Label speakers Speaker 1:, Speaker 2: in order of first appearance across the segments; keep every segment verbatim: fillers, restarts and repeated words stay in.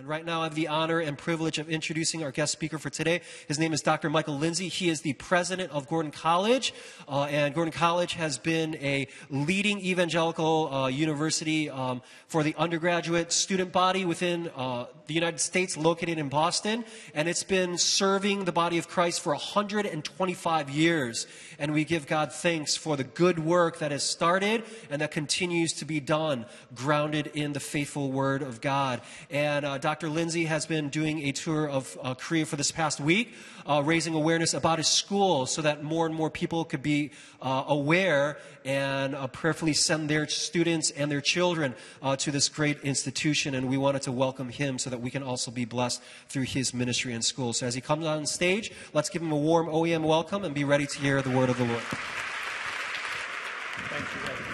Speaker 1: And right now I have the honor and privilege of introducing our guest speaker for today. His name is Doctor Michael Lindsey. He is the president of Gordon College, uh, and Gordon College has been a leading evangelical uh, university um, for the undergraduate student body within uh, the United States, located in Boston, and it's been serving the body of Christ for one hundred twenty-five years. And we give God thanks for the good work that has started and that continues to be done, grounded in the faithful Word of God. And uh, Doctor Lindsey has been doing a tour of uh, Korea for this past week, uh, raising awareness about his school so that more and more people could be uh, aware and uh, prayerfully send their students and their children uh, to this great institution. And we wanted to welcome him so that we can also be blessed through his ministry and school. So as he comes on stage, let's give him a warm O E M welcome and be ready to hear the word of the Lord.
Speaker 2: Thank you, Eddie.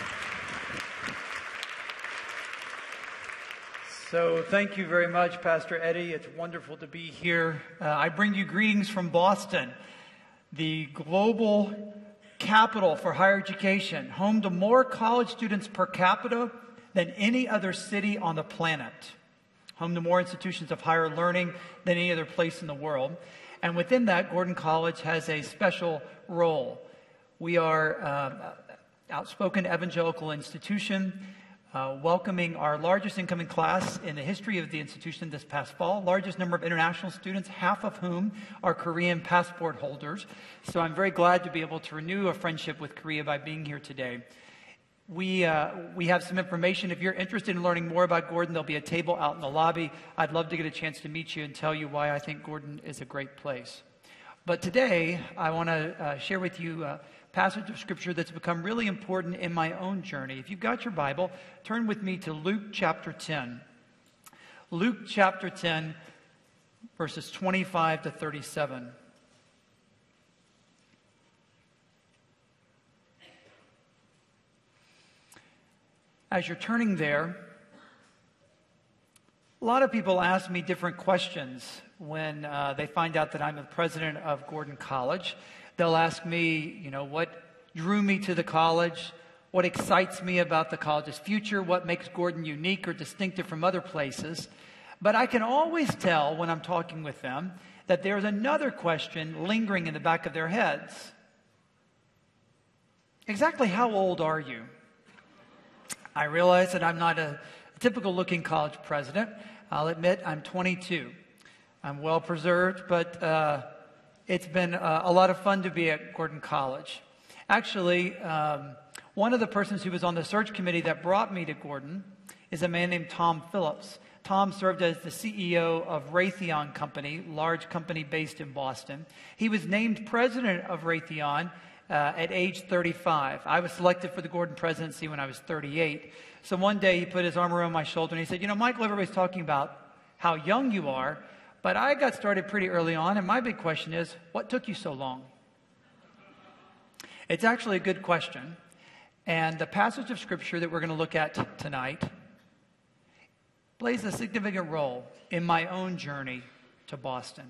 Speaker 2: So thank you very much, Pastor Eddie. It's wonderful to be here. Uh, I bring you greetings from Boston, the global capital for higher education, home to more college students per capita than any other city on the planet, home to more institutions of higher learning than any other place in the world. And within that, Gordon College has a special role. We are an uh, outspoken evangelical institution, uh, welcoming our largest incoming class in the history of the institution this past fall, largest number of international students, half of whom are Korean passport holders. So I'm very glad to be able to renew a friendship with Korea by being here today. We, uh, we have some information. If you're interested in learning more about Gordon, there'll be a table out in the lobby. I'd love to get a chance to meet you and tell you why I think Gordon is a great place. But today, I want to uh, share with you a passage of Scripture that's become really important in my own journey. If you've got your Bible, turn with me to Luke chapter ten. Luke chapter ten, verses twenty-five to thirty-seven. As you're turning there, a lot of people ask me different questions when uh, they find out that I'm the president of Gordon College. They'll ask me, you know, what drew me to the college, what excites me about the college's future, what makes Gordon unique or distinctive from other places. But I can always tell when I'm talking with them that there's another question lingering in the back of their heads. Exactly how old are you? I realize that I'm not a typical-looking college president. I'll admit I'm twenty-two. I'm well-preserved, but uh, it's been uh, a lot of fun to be at Gordon College. Actually, um, one of the persons who was on the search committee that brought me to Gordon is a man named Tom Phillips. Tom served as the C E O of Raytheon Company, large company based in Boston. He was named president of Raytheon Uh, at age thirty-five. I was selected for the Gordon presidency when I was thirty-eight. So one day he put his arm around my shoulder and he said, you know, Michael, everybody's talking about how young you are, but I got started pretty early on, and my big question is, what took you so long? It's actually a good question. And the passage of Scripture that we're going to look at t- tonight plays a significant role in my own journey to Boston.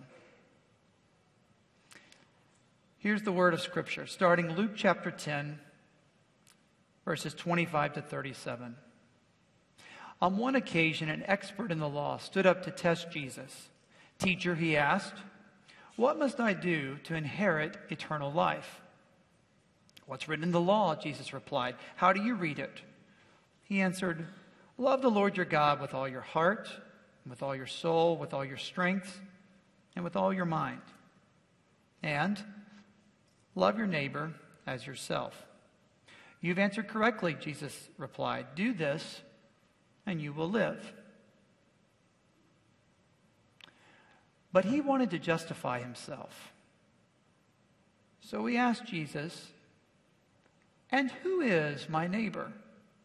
Speaker 2: Here's the word of Scripture, starting Luke chapter ten, verses twenty-five to thirty-seven. On one occasion, an expert in the law stood up to test Jesus. Teacher, he asked, what must I do to inherit eternal life? What's written in the law? Jesus replied. How do you read it? He answered, love the Lord your God with all your heart, with all your soul, with all your strength, and with all your mind. And love your neighbor as yourself. You've answered correctly, Jesus replied. Do this, and you will live. But he wanted to justify himself. So he asked Jesus, and who is my neighbor?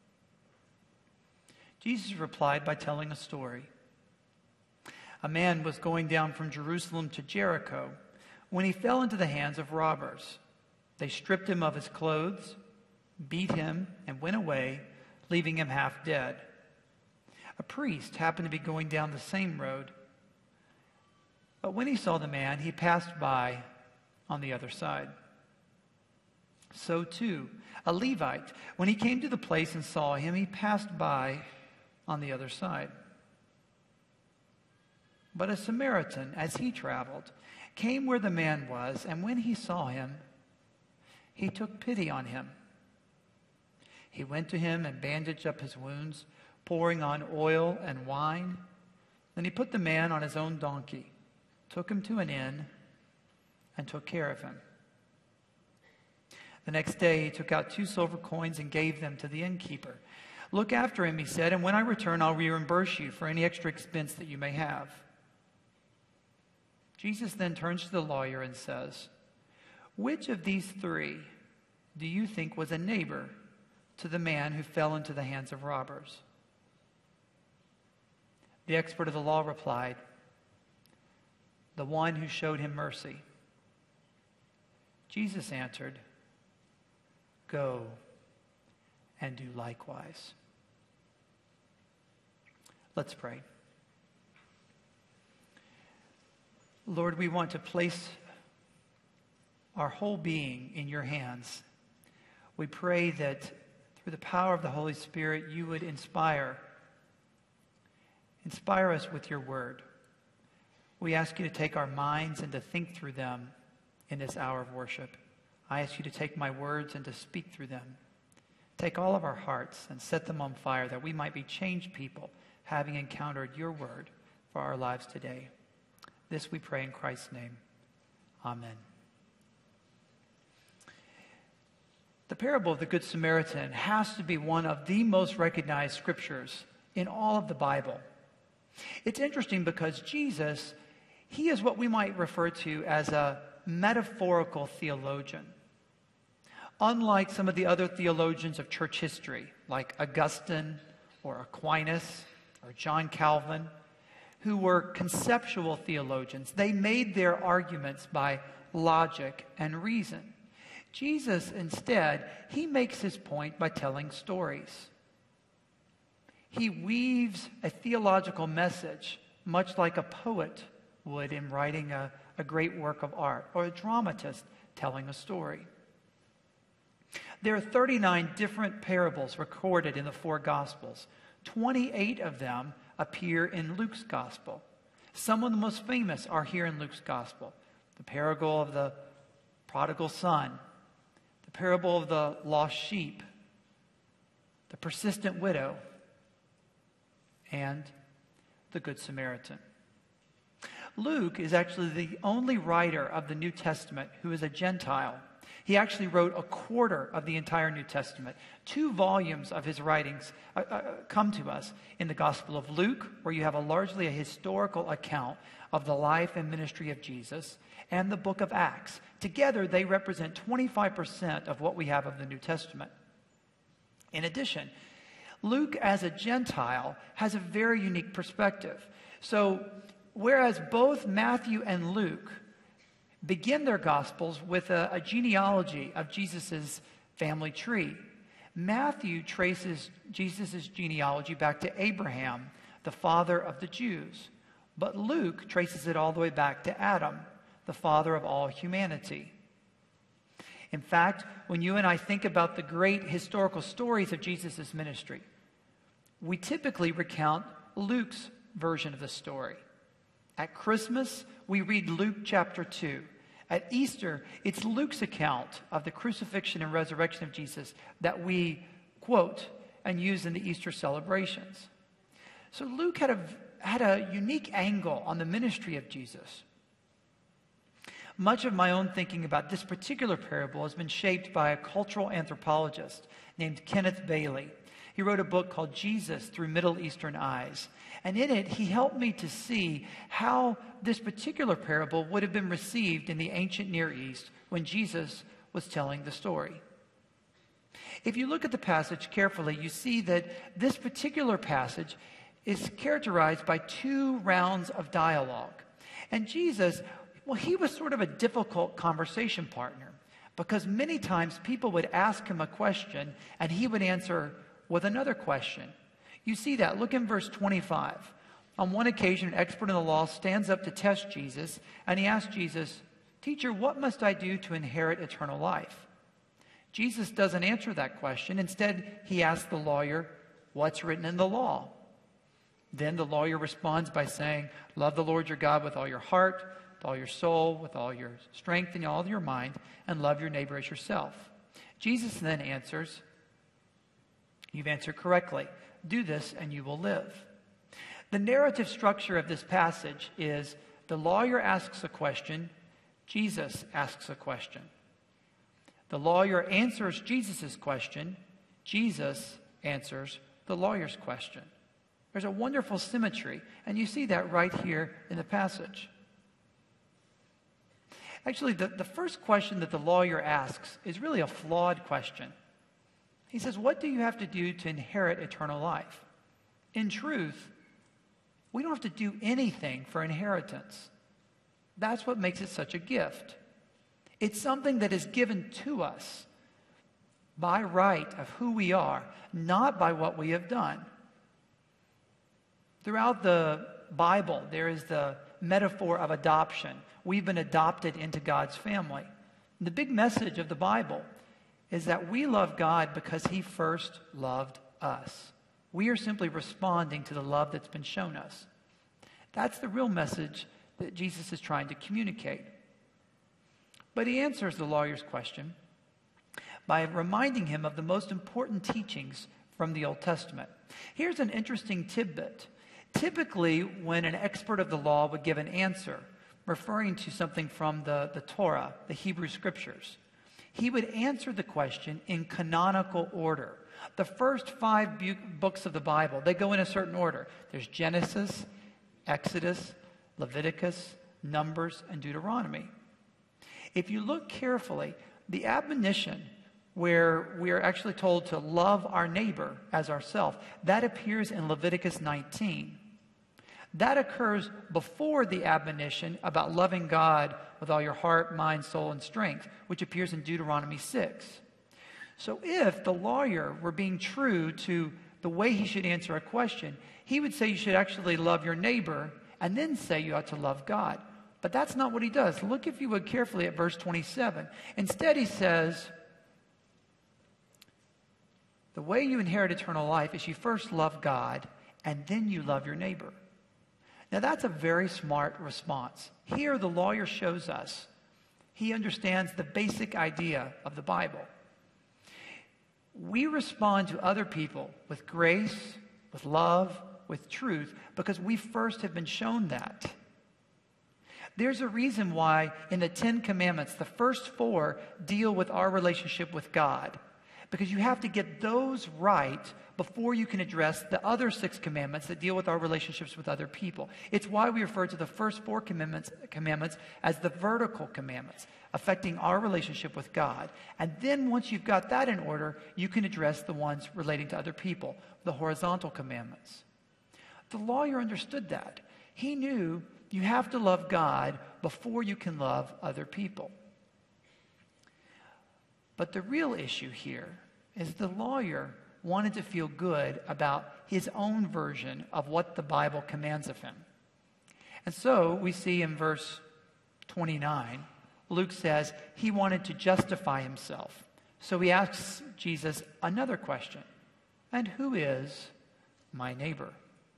Speaker 2: Jesus replied by telling a story. A man was going down from Jerusalem to Jericho when he fell into the hands of robbers. They stripped him of his clothes, beat him, and went away, leaving him half dead. A priest happened to be going down the same road, but when he saw the man, he passed by on the other side. So too, a Levite, when he came to the place and saw him, he passed by on the other side. But a Samaritan, as he traveled, came where the man was, and when he saw him, he took pity on him. He went to him and bandaged up his wounds, pouring on oil and wine. Then he put the man on his own donkey, took him to an inn, and took care of him. The next day he took out two silver coins and gave them to the innkeeper. Look after him, he said, and when I return, I'll reimburse you for any extra expense that you may have. Jesus then turns to the lawyer and says, which of these three do you think was a neighbor to the man who fell into the hands of robbers? The expert of the law replied, the one who showed him mercy. Jesus answered, go and do likewise. Let's pray. Lord, we want to place our whole being in your hands. We pray that through the power of the Holy Spirit, you would inspire, inspire us with your word. We ask you to take our minds and to think through them in this hour of worship. I ask you to take my words and to speak through them. Take all of our hearts and set them on fire that we might be changed people, having encountered your word for our lives today. This we pray in Christ's name. Amen. The parable of the Good Samaritan has to be one of the most recognized scriptures in all of the Bible. It's interesting because Jesus, he is what we might refer to as a metaphorical theologian. Unlike some of the other theologians of church history, like Augustine or Aquinas or John Calvin, who were conceptual theologians, they made their arguments by logic and reason. Jesus, instead, he makes his point by telling stories. He weaves a theological message, much like a poet would in writing a, a great work of art, or a dramatist telling a story. There are thirty-nine different parables recorded in the four Gospels. twenty-eight of them appear in Luke's Gospel. Some of the most famous are here in Luke's Gospel. The parable of the prodigal son, the parable of the lost sheep, the persistent widow, and the Good Samaritan. Luke is actually the only writer of the New Testament who is a Gentile. He actually wrote a quarter of the entire New Testament. Two volumes of his writings uh, uh, come to us in the Gospel of Luke, where you have a largely a historical account of the life and ministry of Jesus, and the book of Acts. Together, they represent twenty-five percent of what we have of the New Testament. In addition, Luke, as a Gentile, has a very unique perspective. So, whereas both Matthew and Luke begin their Gospels with a, a genealogy of Jesus' family tree, Matthew traces Jesus' genealogy back to Abraham, the father of the Jews. But Luke traces it all the way back to Adam, the father of all humanity. In fact, when you and I think about the great historical stories of Jesus' ministry, we typically recount Luke's version of the story. At Christmas, we read Luke chapter two. At Easter, it's Luke's account of the crucifixion and resurrection of Jesus that we quote and use in the Easter celebrations. So Luke had a, had a unique angle on the ministry of Jesus. Much of my own thinking about this particular parable has been shaped by a cultural anthropologist named Kenneth Bailey. He wrote a book called Jesus Through Middle Eastern Eyes. And in it, he helped me to see how this particular parable would have been received in the ancient Near East when Jesus was telling the story. If you look at the passage carefully, you see that this particular passage is characterized by two rounds of dialogue. And Jesus, well, he was sort of a difficult conversation partner because many times people would ask him a question and he would answer with another question. You see that. Look in verse twenty-five. On one occasion, an expert in the law stands up to test Jesus, and he asks Jesus, "Teacher, what must I do to inherit eternal life?" Jesus doesn't answer that question. Instead, he asks the lawyer, "What's written in the law?" Then the lawyer responds by saying, love the Lord your God with all your heart, with all your soul, with all your strength and all your mind, and love your neighbor as yourself. Jesus then answers, you've answered correctly. Do this and you will live. The narrative structure of this passage is the lawyer asks a question, Jesus asks a question. The lawyer answers Jesus' question, Jesus answers the lawyer's question. There's a wonderful symmetry, and you see that right here in the passage. Actually, the, the first question that the lawyer asks is really a flawed question. He says, what do you have to do to inherit eternal life? In truth, we don't have to do anything for inheritance. That's what makes it such a gift. It's something that is given to us by right of who we are, not by what we have done. Throughout the Bible, there is the metaphor of adoption. We've been adopted into God's family. And the big message of the Bible is that we love God because He first loved us. We are simply responding to the love that's been shown us. That's the real message that Jesus is trying to communicate. But He answers the lawyer's question by reminding him of the most important teachings from the Old Testament. Here's an interesting tidbit. Typically, when an expert of the law would give an answer, referring to something from the, the Torah, the Hebrew Scriptures, he would answer the question in canonical order. The first five bu- books of the Bible, they go in a certain order. There's Genesis, Exodus, Leviticus, Numbers, and Deuteronomy. If you look carefully, the admonition where we are actually told to love our neighbor as ourselves, that appears in Leviticus nineteen. That occurs before the admonition about loving God with all your heart, mind, soul, and strength, which appears in Deuteronomy six. So if the lawyer were being true to the way he should answer a question, he would say you should actually love your neighbor and then say you ought to love God. But that's not what he does. Look, if you would, carefully at verse twenty-seven. Instead, he says, the way you inherit eternal life is you first love God and then you love your neighbor. Now, that's a very smart response. Here, the lawyer shows us he understands the basic idea of the Bible. We respond to other people with grace, with love, with truth, because we first have been shown that. There's a reason why in the Ten Commandments, the first four deal with our relationship with God. Because you have to get those right before you can address the other six commandments that deal with our relationships with other people. It's why we refer to the first four commandments, commandments as the vertical commandments, affecting our relationship with God. And then once you've got that in order, you can address the ones relating to other people, the horizontal commandments. The lawyer understood that. He knew you have to love God before you can love other people. But the real issue here is the lawyer wanted to feel good about his own version of what the Bible commands of him. And so we see in verse twenty-nine, Luke says he wanted to justify himself. So he asks Jesus another question. And who is my neighbor?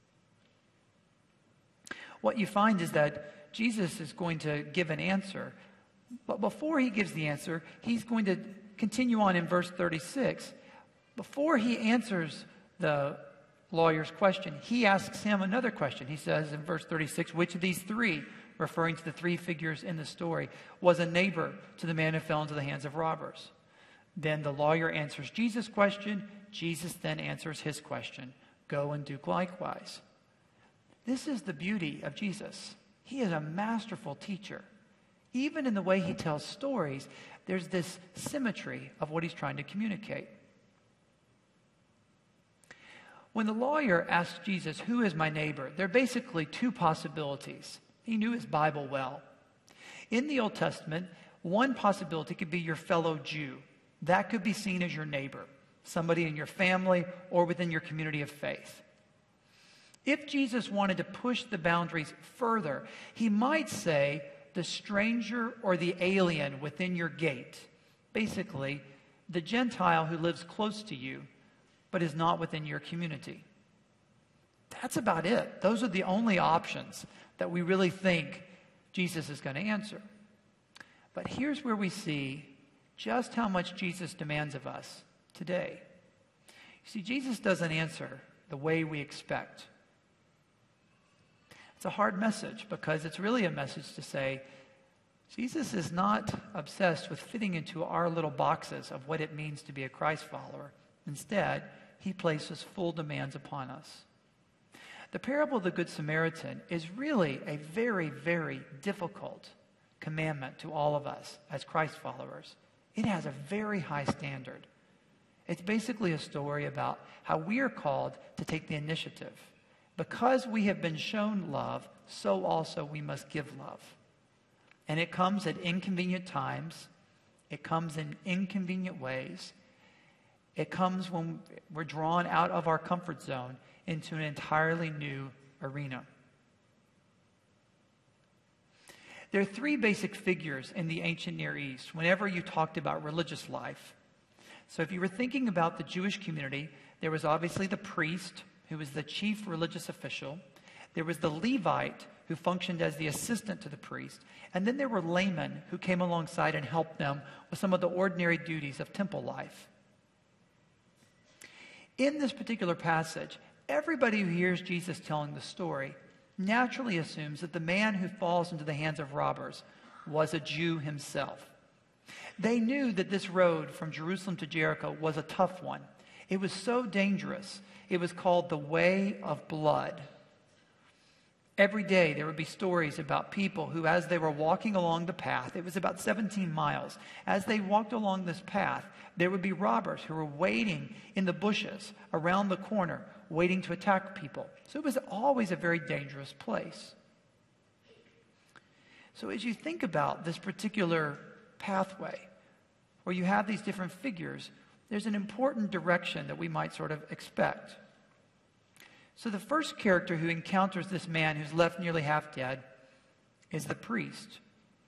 Speaker 2: What you find is that Jesus is going to give an answer. But before he gives the answer, he's going to continue on in verse thirty-six. Before he answers the lawyer's question, he asks him another question. He says in verse thirty-six, which of these three, referring to the three figures in the story, was a neighbor to the man who fell into the hands of robbers? Then the lawyer answers Jesus' question. Jesus then answers his question. Go and do likewise. This is the beauty of Jesus. He is a masterful teacher. Even in the way he tells stories, there's this symmetry of what he's trying to communicate. When the lawyer asked Jesus, who is my neighbor? There are basically two possibilities. He knew his Bible well. In the Old Testament, one possibility could be your fellow Jew. That could be seen as your neighbor, somebody in your family or within your community of faith. If Jesus wanted to push the boundaries further, he might say the stranger or the alien within your gate. Basically, the Gentile who lives close to you but is not within your community. That's about it. Those are the only options that we really think Jesus is going to answer. But here's where we see just how much Jesus demands of us today. You see, Jesus doesn't answer the way we expect. It's a hard message because it's really a message to say, Jesus is not obsessed with fitting into our little boxes of what it means to be a Christ follower. Instead, he places full demands upon us. The parable of the Good Samaritan is really a very, very difficult commandment to all of us as Christ followers. It has a very high standard. It's basically a story about how we are called to take the initiative. Because we have been shown love, so also we must give love. And it comes at inconvenient times. It comes in inconvenient ways. It comes when we're drawn out of our comfort zone into an entirely new arena. There are three basic figures in the ancient Near East whenever you talked about religious life. So if you were thinking about the Jewish community, there was obviously the priest, who was the chief religious official. There was the Levite, who functioned as the assistant to the priest. And then there were laymen who came alongside and helped them with some of the ordinary duties of temple life. In this particular passage, everybody who hears Jesus telling the story naturally assumes that the man who falls into the hands of robbers was a Jew himself. They knew that this road from Jerusalem to Jericho was a tough one. It was so dangerous. It was called the Way of Blood. Every day there would be stories about people who, as they were walking along the path, it was about seventeen miles, as they walked along this path, there would be robbers who were waiting in the bushes around the corner, waiting to attack people. So it was always a very dangerous place. So as you think about this particular pathway, where you have these different figures, there's an important direction that we might sort of expect. So the first character who encounters this man who's left nearly half dead is the priest.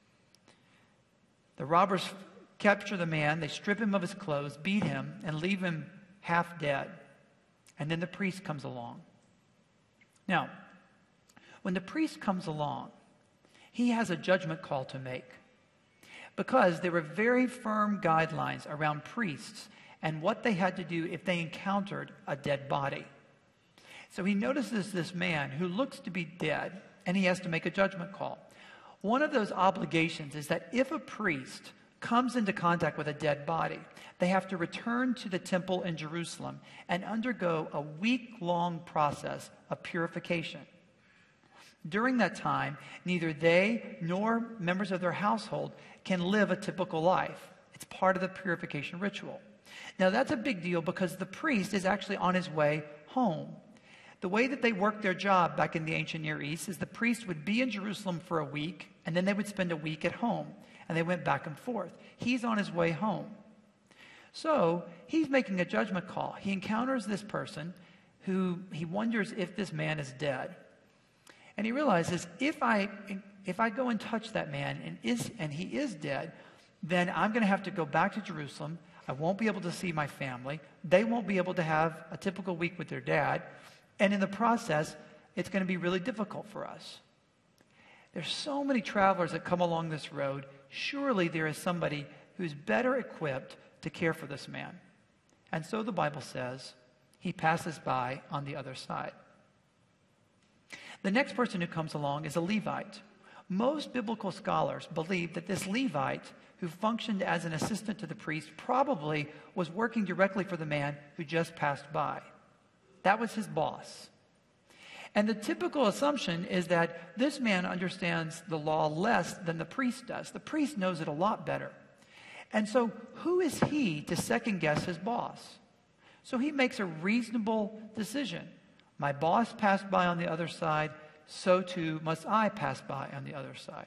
Speaker 2: The robbers capture the man, they strip him of his clothes, beat him, and leave him half dead. And then the priest comes along. Now, when the priest comes along, he has a judgment call to make, because there were very firm guidelines around priests and what they had to do if they encountered a dead body. So he notices this man who looks to be dead, and he has to make a judgment call. One of those obligations is that if a priest comes into contact with a dead body, they have to return to the temple in Jerusalem and undergo a week-long process of purification. During that time, neither they nor members of their household can live a typical life. It's part of the purification ritual. Now, that's a big deal because the priest is actually on his way home. The way that they worked their job back in the ancient Near East is the priest would be in Jerusalem for a week, and then they would spend a week at home, and they went back and forth. He's on his way home. So he's making a judgment call. He encounters this person who he wonders if this man is dead. And he realizes, if I if I go and touch that man and is and he is dead, then I'm going to have to go back to Jerusalem. I won't be able to see my family. They won't be able to have a typical week with their dad. And in the process, it's going to be really difficult for us. There's so many travelers that come along this road. Surely there is somebody who's better equipped to care for this man. And so the Bible says, he passes by on the other side. The next person who comes along is a Levite. Most biblical scholars believe that this Levite, who functioned as an assistant to the priest, probably was working directly for the man who just passed by. That was his boss. And the typical assumption is that this man understands the law less than the priest does. The priest knows it a lot better. And so who is he to second guess his boss? So he makes a reasonable decision. My boss passed by on the other side, so too must I pass by on the other side.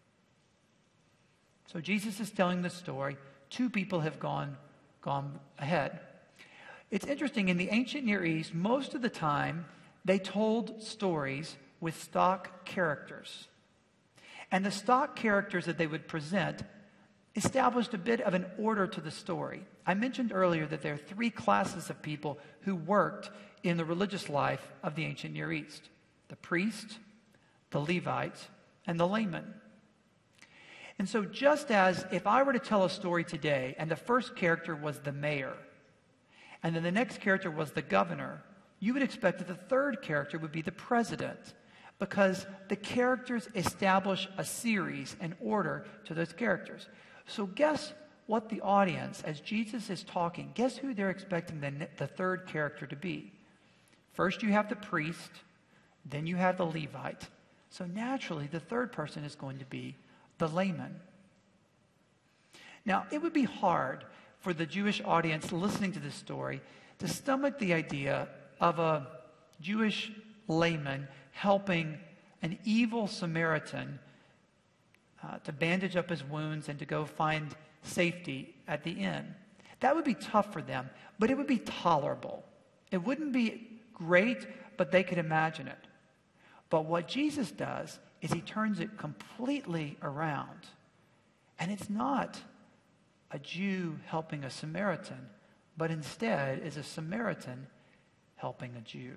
Speaker 2: So Jesus is telling the story. Two people have gone, gone ahead. It's interesting, in the ancient Near East, most of the time, they told stories with stock characters. And the stock characters that they would present, established a bit of an order to the story. I mentioned earlier that there are three classes of people who worked in the religious life of the ancient Near East: the priest, the Levite, and the layman. And so just as if I were to tell a story today and the first character was the mayor, and then the next character was the governor, you would expect that the third character would be the president, because the characters establish a series and order to those characters. So guess what the audience, as Jesus is talking, guess who they're expecting the, the third character to be? First you have the priest, then you have the Levite. So naturally, the third person is going to be the layman. Now, it would be hard for the Jewish audience listening to this story to stomach the idea of a Jewish layman helping an evil Samaritan uh, to bandage up his wounds and to go find safety at the inn. That would be tough for them, but it would be tolerable. It wouldn't be great, but they could imagine it. But what Jesus does is he turns it completely around. And it's not a Jew helping a Samaritan, but instead is a Samaritan helping a Jew.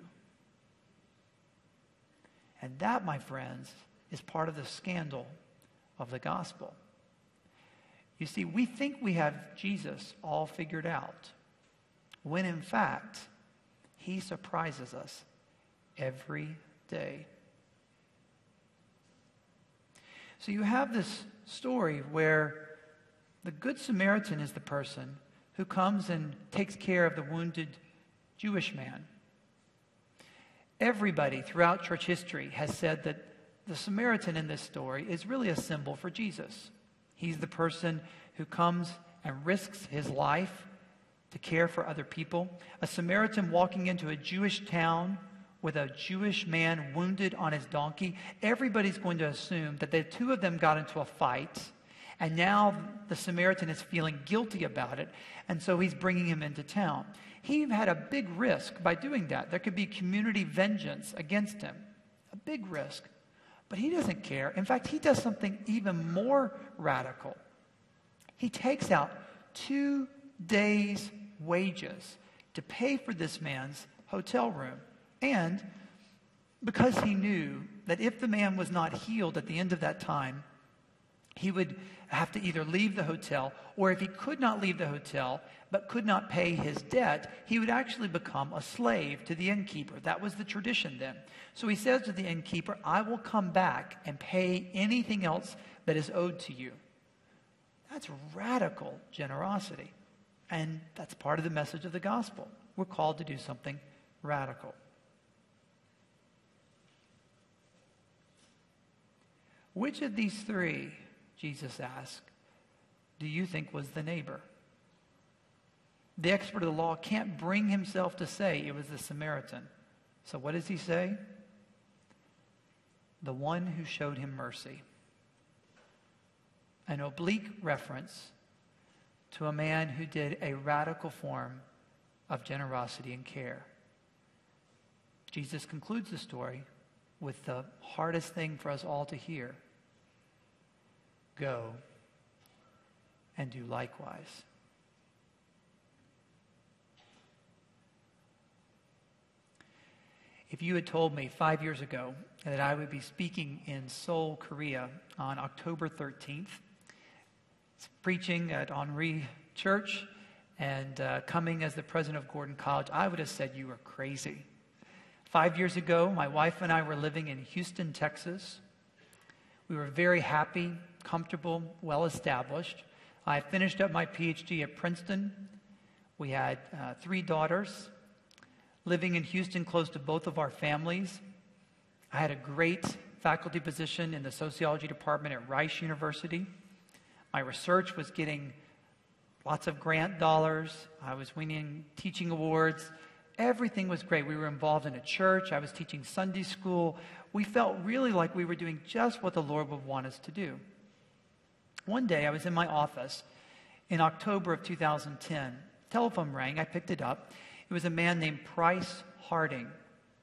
Speaker 2: And that, my friends, is part of the scandal of the gospel. You see, we think we have Jesus all figured out, when in fact, he surprises us every day. So you have this story where the Good Samaritan is the person who comes and takes care of the wounded Jewish man. Everybody throughout church history has said that the Samaritan in this story is really a symbol for Jesus. He's the person who comes and risks his life to care for other people. A Samaritan walking into a Jewish town with a Jewish man wounded on his donkey. Everybody's going to assume that the two of them got into a fight, and now the Samaritan is feeling guilty about it, and so he's bringing him into town. He had a big risk by doing that. There could be community vengeance against him. A big risk. But he doesn't care. In fact, he does something even more radical. He takes out two days' wages to pay for this man's hotel room. And because he knew that if the man was not healed at the end of that time, he would have to either leave the hotel, or if he could not leave the hotel but could not pay his debt, he would actually become a slave to the innkeeper. That was the tradition then. So he says to the innkeeper, I will come back and pay anything else that is owed to you. That's radical generosity. And that's part of the message of the gospel. We're called to do something radical. Which of these three, Jesus asked, do you think was the neighbor? The expert of the law can't bring himself to say it was the Samaritan. So what does he say? The one who showed him mercy. An oblique reference to a man who did a radical form of generosity and care. Jesus concludes the story with the hardest thing for us all to hear. Go and do likewise. If you had told me five years ago that I would be speaking in Seoul, Korea on October thirteenth, preaching at Henri Church and uh, coming as the president of Gordon College, I would have said you were crazy. Five years ago, my wife and I were living in Houston, Texas. We were very happy, comfortable, well-established. I finished up my P H D at Princeton. We had uh, three daughters, living in Houston close to both of our families. I had a great faculty position in the sociology department at Rice University. My research was getting lots of grant dollars. I was winning teaching awards. Everything was great. We were involved in a church. I was teaching Sunday school. We felt really like we were doing just what the Lord would want us to do. One day, I was in my office in October of two thousand ten. Telephone rang. I picked it up. It was a man named Price Harding.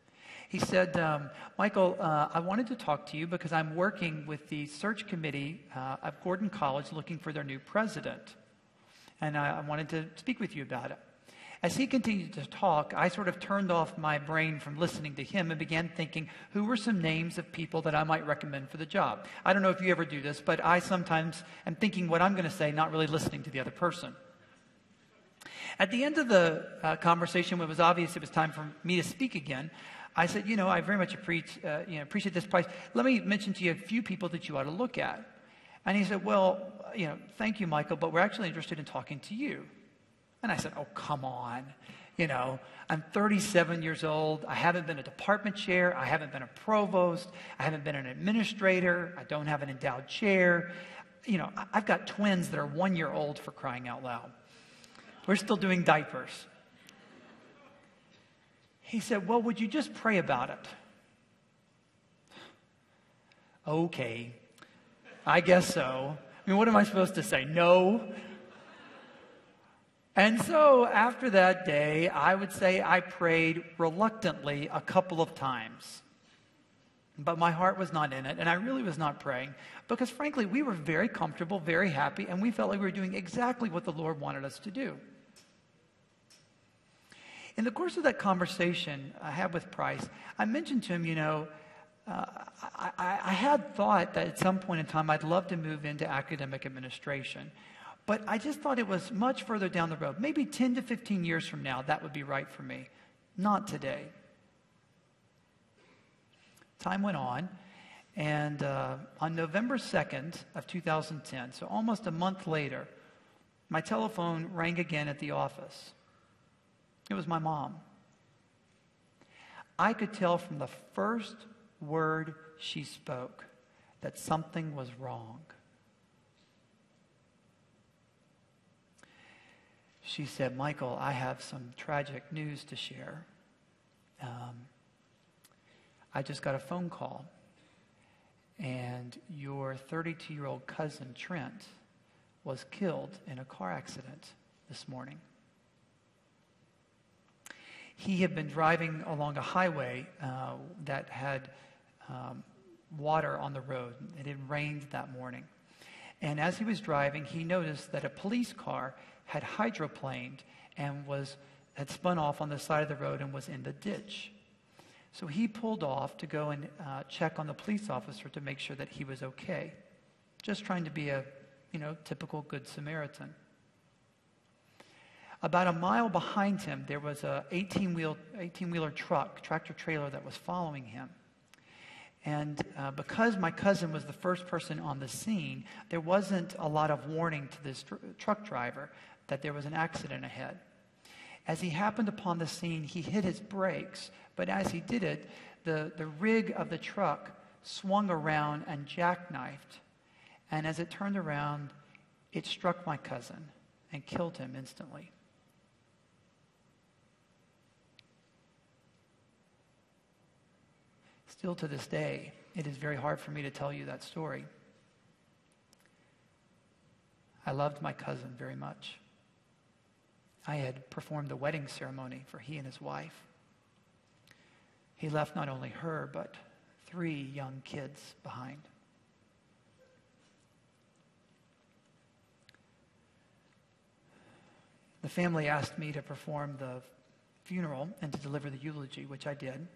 Speaker 2: He said, um, Michael, uh, I wanted to talk to you because I'm working with the search committee uh, of Gordon College looking for their new president. And I, I wanted to speak with you about it. As he continued to talk, I sort of turned off my brain from listening to him and began thinking, who were some names of people that I might recommend for the job? I don't know if you ever do this, but I sometimes am thinking what I'm going to say, not really listening to the other person. At the end of the uh, conversation, when it was obvious it was time for me to speak again, I said, you know, I very much appreciate, uh, you know, appreciate this price. Let me mention to you a few people that you ought to look at. And he said, well, you know, thank you, Michael, but we're actually interested in talking to you. And I said, oh, come on. You know, I'm thirty-seven years old. I haven't been a department chair. I haven't been a provost. I haven't been an administrator. I don't have an endowed chair. You know, I've got twins that are one year old, for crying out loud. We're still doing diapers. He said, well, would you just pray about it? Okay, I guess so. I mean, what am I supposed to say? No. And so after that day, I would say I prayed reluctantly a couple of times. But my heart was not in it, and I really was not praying because, frankly, we were very comfortable, very happy, and we felt like we were doing exactly what the Lord wanted us to do. In the course of that conversation I had with Price, I mentioned to him, you know, uh, I, I, I had thought that at some point in time I'd love to move into academic administration. But I just thought it was much further down the road. Maybe ten to fifteen years from now, that would be right for me. Not today. Time went on, and uh, on November second of two thousand ten, so almost a month later, my telephone rang again at the office. It was my mom. I could tell from the first word she spoke that something was wrong. She said, Michael, I have some tragic news to share. Um, I just got a phone call, and your thirty-two-year-old cousin, Trent, was killed in a car accident this morning. He had been driving along a highway uh, that had um, water on the road. It had rained that morning. And as he was driving, he noticed that a police car had hydroplaned and was had spun off on the side of the road and was in the ditch. So he pulled off to go and uh, check on the police officer to make sure that he was okay. Just trying to be a, you know, typical Good Samaritan. About a mile behind him, there was a eighteen-wheel, eighteen-wheeler truck, tractor-trailer that was following him. And uh, because my cousin was the first person on the scene, there wasn't a lot of warning to this tr- truck driver that there was an accident ahead. As he happened upon the scene, he hit his brakes, but as he did it, the, the rig of the truck swung around and jackknifed. And as it turned around, it struck my cousin and killed him instantly. Still to this day, it is very hard for me to tell you that story. I loved my cousin very much. I had performed the wedding ceremony for he and his wife. He left not only her, but three young kids behind. The family asked me to perform the funeral and to deliver the eulogy, which I did.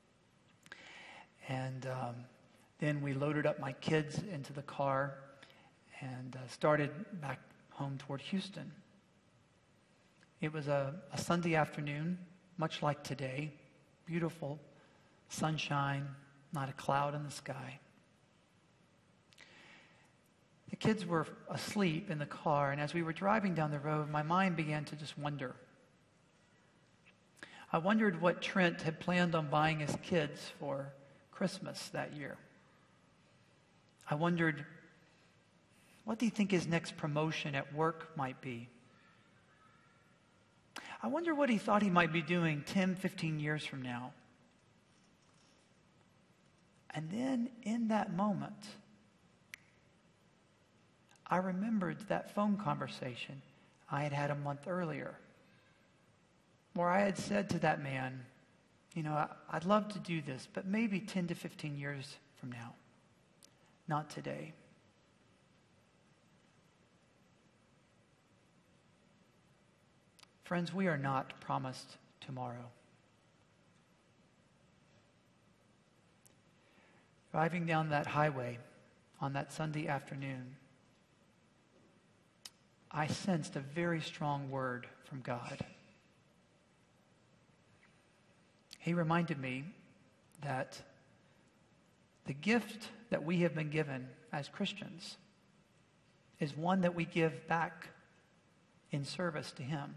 Speaker 2: And um, then we loaded up my kids into the car and uh, started back home toward Houston. It was a, a Sunday afternoon, much like today. Beautiful sunshine, not a cloud in the sky. The kids were asleep in the car, and as we were driving down the road, my mind began to just wonder. I wondered what Trent had planned on buying his kids for Christmas that year. I wondered, what do you think his next promotion at work might be? I wonder what he thought he might be doing ten, fifteen years from now. And then in that moment, I remembered that phone conversation I had had a month earlier, where I had said to that man, you know, I, I'd love to do this, but maybe ten to fifteen years from now, not today. Friends, we are not promised tomorrow. Driving down that highway on that Sunday afternoon, I sensed a very strong word from God. He reminded me that the gift that we have been given as Christians is one that we give back in service to Him.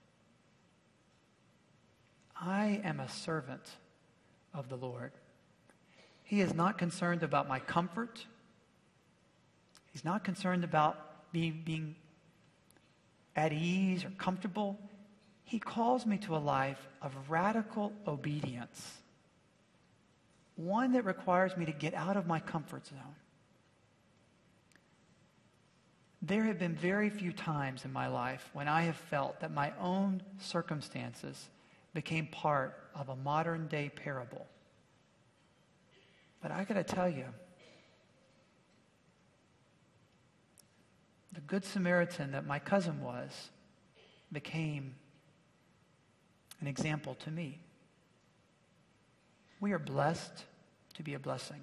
Speaker 2: I am a servant of the Lord. He is not concerned about my comfort. He's not concerned about me being at ease or comfortable. He calls me to a life of radical obedience, one that requires me to get out of my comfort zone. There have been very few times in my life when I have felt that my own circumstances became part of a modern day parable. But I got to tell you, the Good Samaritan that my cousin was became an example to me. We are blessed to be a blessing.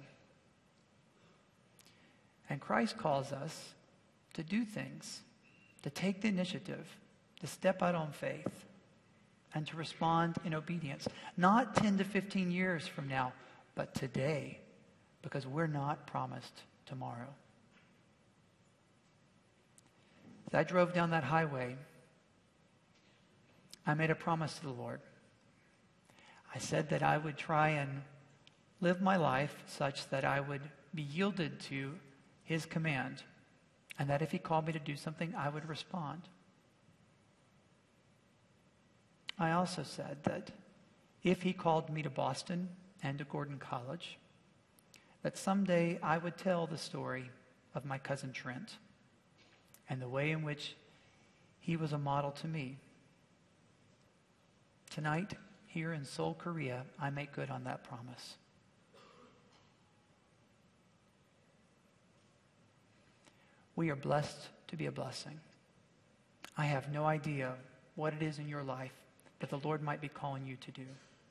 Speaker 2: And Christ calls us to do things, to take the initiative, to step out on faith, and to respond in obedience. Not ten to fifteen years from now, but today, because we're not promised tomorrow. As I drove down that highway, I made a promise to the Lord. I said that I would try and live my life such that I would be yielded to His command, and that if He called me to do something, I would respond. I also said that if He called me to Boston and to Gordon College, that someday I would tell the story of my cousin Trent and the way in which he was a model to me. Tonight, here in Seoul, Korea, I make good on that promise. We are blessed to be a blessing. I have no idea what it is in your life that the Lord might be calling you to do.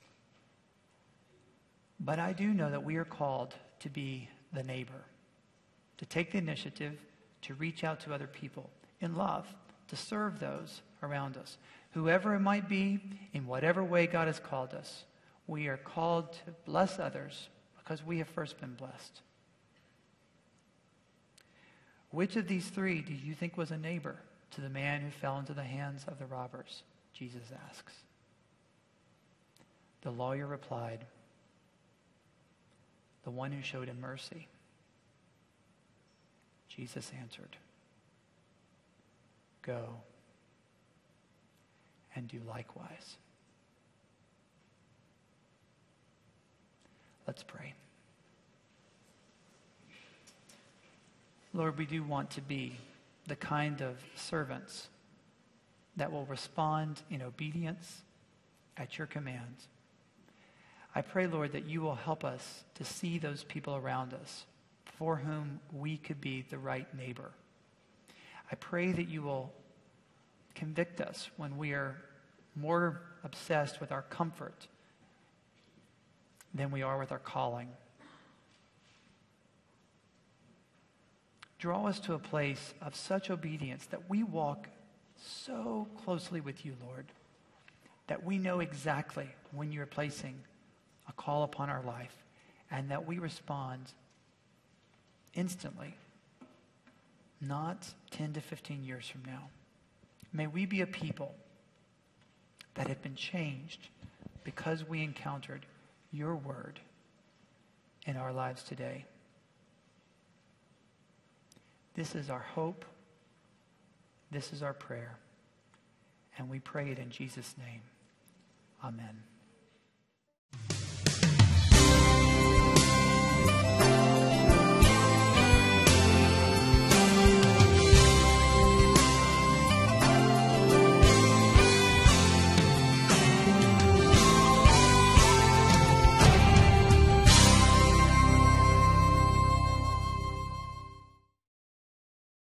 Speaker 2: But I do know that we are called to be the neighbor, to take the initiative, to reach out to other people in love, to serve those around us. Whoever it might be, in whatever way God has called us, we are called to bless others because we have first been blessed. Which of these three do you think was a neighbor to the man who fell into the hands of the robbers? Jesus asks. The lawyer replied, the one who showed him mercy. Jesus answered, go and do likewise. Let's pray. Lord, we do want to be the kind of servants that will respond in obedience at your command. I pray, Lord, that you will help us to see those people around us for whom we could be the right neighbor. I pray that you will convict us when we are more obsessed with our comfort than we are with our calling. Draw us to a place of such obedience that we walk so closely with you, Lord, that we know exactly when you're placing a call upon our life and that we respond instantly, not ten to fifteen years from now. May we be a people that have been changed because we encountered your word in our lives today. This is our hope. This is our prayer. And we pray it in Jesus' name. Amen.